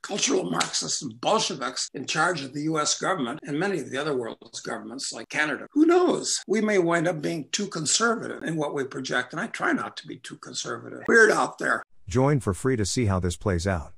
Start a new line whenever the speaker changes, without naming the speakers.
cultural Marxists and Bolsheviks in charge of the US government and many of the other world's governments like Canada. Who knows? We may wind up being too conservative in what we project, and I try not to be too conservative. Weird out there.
Join for free to see how this plays out.